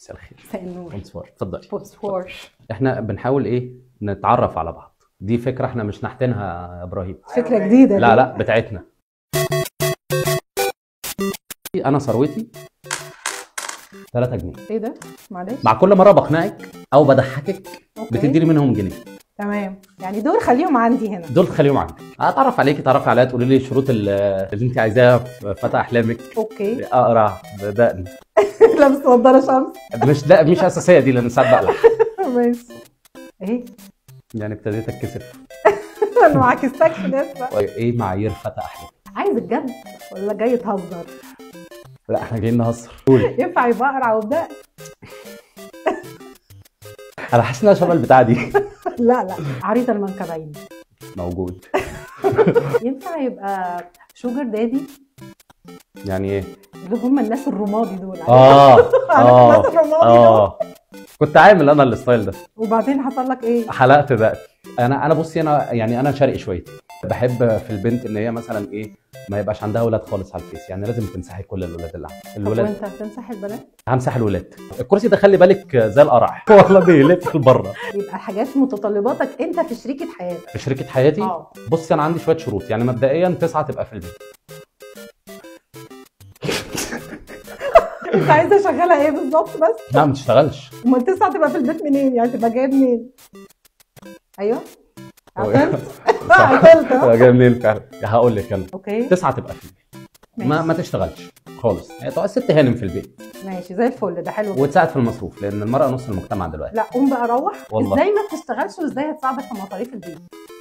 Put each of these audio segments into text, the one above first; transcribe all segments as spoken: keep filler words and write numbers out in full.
مساء الخير. مساء النور. بونسوار. اتفضلي. بونسوار. احنا بنحاول ايه نتعرف على بعض. دي فكره احنا مش نحتنها يا ابراهيم. فكره جديده. لا لا بتاعتنا. انا ثروتي ثلاثة جنيه. ايه ده؟ معلش. مع كل مره بقنعك او بضحكك بتديني منهم جنيه. تمام، يعني دول خليهم عندي هنا. دول خليهم عندك. اتعرف عليكي، تعرفي عليا، تقولي لي الشروط اللي انت عايزاها في فتى احلامك. اوكي. اقرع بدقني. لابس نضاره شمس. مش ده مش اساسيه دي لان ساعات بقلع. ماشي. ايه؟ يعني ابتديت اتكسف. انا ما عكستكش لسه. ايه معايير فتى احلامك؟ عايز الجد ولا جاي تهزر؟ لا احنا جايين نهزر. قولي. ينفع يبقى اقرع وبدقن؟ انا حاسس انها شبه البتاعه دي. لا لا، عريض المنكبين. موجود. ينفع يبقى شوجر دادي؟ يعني ايه؟ اللي هم الناس الرمادي دول. اه اه الناس الرمادي اه كنت عامل انا الستايل ده. وبعدين حصل لك ايه؟ حلقت دقني. انا انا بصي انا يعني انا شرقي شويه. بحب في البنت ان هي مثلا ايه ما يبقاش عندها اولاد خالص على الفيس، يعني لازم تمسحي كل الولاد اللي عندها. الولاد. طب وانت هتمسح البنات؟ همسح الولاد. الكرسي ده خلي بالك زي القرع. والله بيلف لبره. يبقى حاجات متطلباتك انت في شريكه حياتك. في شريكه حياتي؟ اه. بصي انا عندي شويه شروط، يعني مبدئيا تسعه تبقى في البيت. انت عايزه اشغلها ايه بالظبط بس؟ لا ما تشتغلش. امال تسعه تبقى في البيت منين؟ يعني تبقى جايه منين؟ ايوه عقلت. عقلت. جايه منين فعلا؟ هقول لك انا. اوكي. تسعه تبقى في البيت. ما ما تشتغلش خالص، هي تقعد ست هانم في البيت. ماشي زي الفل، ده حلو. وتساعد في المصروف لان المراه نص المجتمع دلوقتي. لا قوم بقى روح. والله. ازاي ما بتشتغلش وازاي هتساعدك في مصاريف البيت؟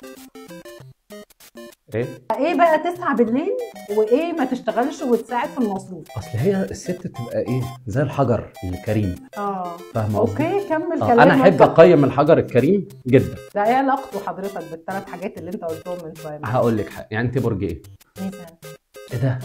ايه؟ ايه بقى تسعة بالليل وايه ما تشتغلش وتساعد في المصروف؟ اصل هي الست تبقى ايه زي الحجر الكريم. اه فاهمه قصدي؟ اوكي كمل آه. كلامك. انا احب اقيم الحجر الكريم جدا. ده ايه علاقته حضرتك بالثلاث حاجات اللي انت قلتهم من شويه؟ هقول لك حاجه، يعني انت برج ايه؟ ميزان. ايه ده؟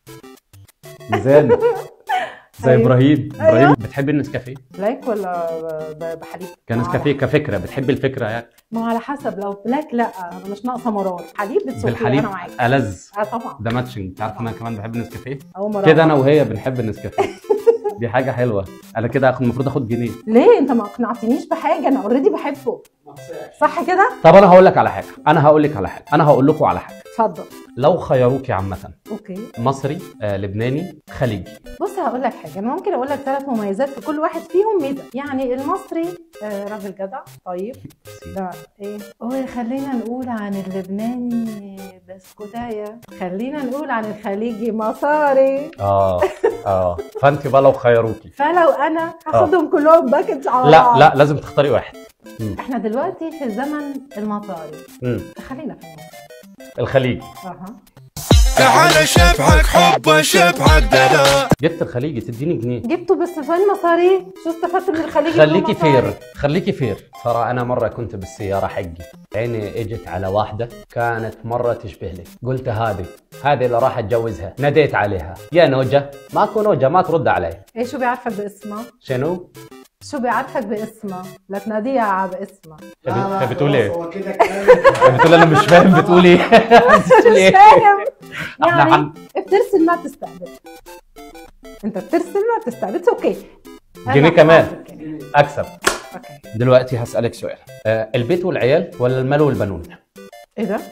ميزان. زي أيوه. ابراهيم. أيوه. ابراهيم بتحبي النسكافيه؟ بلاك ولا بحليب؟ كنسكافيه كفكره، بتحبي الفكره يعني؟ ما على حسب، لو بلاك لا انا مش ناقصه مرار، حليب بتسوقي بالحليب انا معاك. ألذ. اه طبعا ده ماتشنج. انت عارف انا كمان بحب النسكافيه؟ كده انا وهي بنحب النسكافيه. دي حاجه حلوه. انا كده اخد المفروض اخد جنيه. ليه؟ انت ما اقنعتنيش بحاجه، انا اوريدي بحبه. صح كده؟ طب انا هقول لك على حاجه، انا هقول لك على حاجه، انا هقول لكم على حاجه. اتفضل. لو خيروكي عامه اوكي. مصري، آه، لبناني، خليجي. بص هقول لك حاجه، انا ممكن اقول لك ثلاث مميزات في كل واحد فيهم ميزه. يعني المصري آه راجل جدع طيب. ده ايه؟ اوه خلينا نقول عن اللبناني بسكوتايه، خلينا نقول عن الخليجي مصاري. اه اه فانت بقى لو خيروكي فلو انا هاخدهم كلهم باكج على لا بعض. لا لازم تختاري واحد. مم. احنا دلوقتي في زمن المصاري. مم. خلينا في المصاري. الخليجي. اها. تعال شبحك حب شبحك دلا. جبت الخليجي تديني جنيه. جبته بس فين مصاري؟ شو استفدت من الخليجي؟ خليكي فير، خليكي فير. ترى انا مره كنت بالسياره حقي، عيني اجت على واحده كانت مره تشبه لي، قلت هذه هذه اللي راح اتجوزها. ناديت عليها يا نوجه، ماكو نوجه ما ترد علي. ايه شو بيعرفك باسمها؟ شنو؟ شو بيعرفك باسمها؟ لا تناديها باسمها. انت بتقول ايه؟ بتقول انا مش فاهم بتقول ايه؟ بتقول مش فاهم. احنا يعني عن... بترسل ما بتستقبل. انت بترسل ما بتستقبل. اوكي. جنيه كمان اكسب. اوكي. دلوقتي هسألك سؤال، آه البيت والعيال ولا المال والبنون؟ ايه ده؟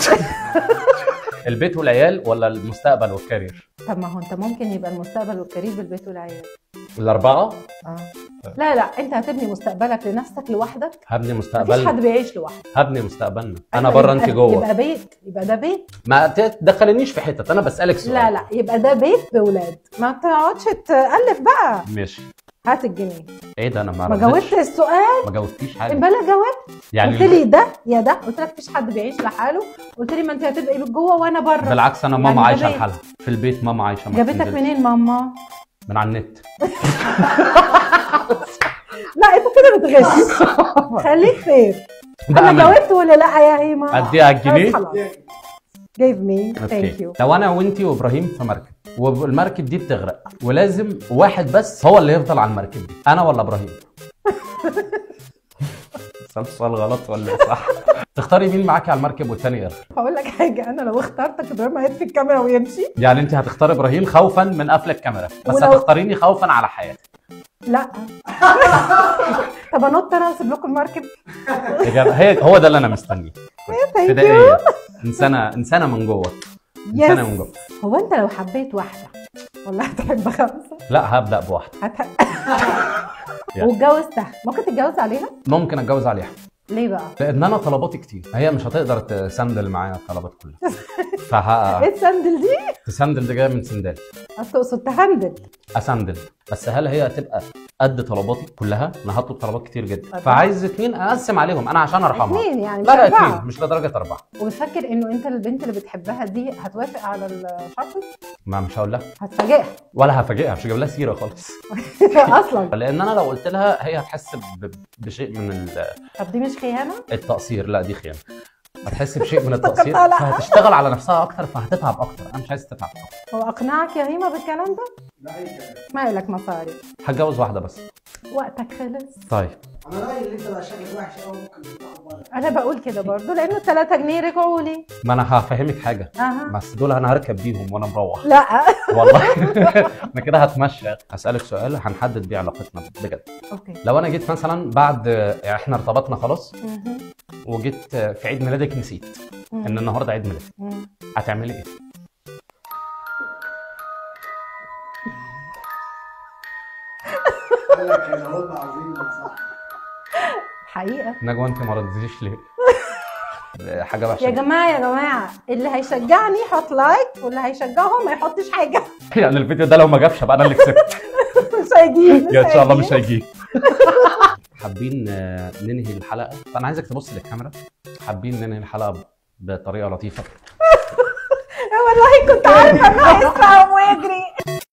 البيت والعيال ولا المستقبل والكارير؟ طب ما هو انت ممكن يبقى المستقبل والكارير بالبيت والعيال. الأربعة؟ اه. لا لا انت هتبني مستقبلك لنفسك لوحدك. هبني مفيش مستقبلنا. حد بيعيش لوحده. هبني مستقبلنا. انا أيوة بره يبقى- انت جوه. يبقى بيت، يبقى ده بيت. ما تدخلنيش في حتت، انا بسألك سؤال. لا لا يبقى ده بيت بولاد، ما تقعدش تألف بقى. ماشي. هات الجنيه. ايه ده انا ما ما ردتش. جاوبت السؤال. ما جاوبتيش حاجة. امبارح جاوبت. يعني قلت لي ده يا ده، قلت لك مفيش حد بيعيش لحاله، قلت لي ما انت هتبقي جوه وانا بره. بالعكس انا ماما يعني ده عايشة بيت. لحالها في البيت، ماما عايشة ما جابتك بتنزلش. منين ماما؟ من على النت. لا انت كده بتغش. خليك فير. انا بأمانة. جاوبت ولا لا يا هيما؟ اديها الجنيه. جيف مي ثانك يو. لو انا وانتي وابراهيم في مركب والمركب دي بتغرق ولازم واحد بس هو اللي يفضل على المركب دي، انا ولا ابراهيم؟ سألت سؤال غلط ولا صح؟ تختاري مين معاكي على المركب والتاني يرغي؟ هقول لك حاجه، انا لو اخترتك ابراهيم هيطفي الكاميرا ويمشي. يعني انت هتختاري ابراهيم خوفا من قفل الكاميرا، بس ولو- هتختاريني خوفا على حياتي. لا. طب انط انا واسيب لكم المركب. إجابة- هي هو ده اللي انا مستنيه. Thank فدائيا انسانه انسانه من جوه، انسانه من يس. جوه. هو انت لو حبيت واحده ولا هتحب خمسه؟ لا هبدا بواحده. هتحب يعني. واتجوزتها ممكن تتجوز عليها؟ ممكن اتجوز عليها ليه بقى؟ لان انا طلباتي كتير، هي مش هتقدر تسندل معايا الطلبات كلها. فه ايه السندل دي؟ تسندل دي جايه من سندال، أصل تقصد تهندل. اسندل. بس هل هي هتبقى قد طلباتي كلها؟ انا هطلب طلبات كتير جدا، أربعة. فعايز اتنين اقسم عليهم انا عشان ارحمها. اثنين يعني مش لا لا أربعة. اتنين، مش لدرجه اربعه. وفاكر انه انت البنت اللي بتحبها دي هتوافق على الشرط؟ ما مش هقول لها هتفاجئها. ولا هفاجئها، مش هجيب لها سيره خالص. اصلا. لان انا لو قلت لها هي هتحس ب- بشيء من ال- طب دي مش خيانه؟ التقصير. لا دي خيانه. هتحس بشيء من التقصير افتكرتها لا. فهتشتغل على نفسها اكتر فهتتعب اكتر. انا مش عايز تتعب اكتر. هو اقنعك يا هيما بالكلام ده؟ لا اي كلام. مالك مصاري؟ هتجوز واحده بس. وقتك خلص. طيب انا رايي اللي انت بقى شكلك وحش قوي ممكن تطلع بره. انا بقول كده برضو لانه ثلاثة جنيه رجعوا لي. ما انا هفهمك حاجه، اها. بس دول انا هركب بيهم وانا مروح. لا. والله انا كده هتمشى. هسألك سؤال هنحدد بيه علاقتنا بجد. اوكي. لو انا جيت مثلا بعد يعني احنا ارتبطنا خلاص مهم. وجيت في عيد ميلادك نسيت ان النهارده عيد ميلادك، مم. هتعملي ايه؟ قال لك يا والله عظيم صح. حقيقة نجوى انت ما ردتيش ليه؟ حاجه وحشه. يا جماعة يا جماعة اللي هيشجعني يحط لايك واللي هيشجعهم ما يحطش حاجة. يعني الفيديو ده لو ما جابش ابقى انا اللي كسبت. مش هيجيب. يا ان شاء الله مش هيجي. حابين آه، ننهي الحلقه، فانا عايزك تبص للكاميرا. حابين ننهي الحلقه بطريقه لطيفه. والله كنت عارفة انه هيسرع ويجري.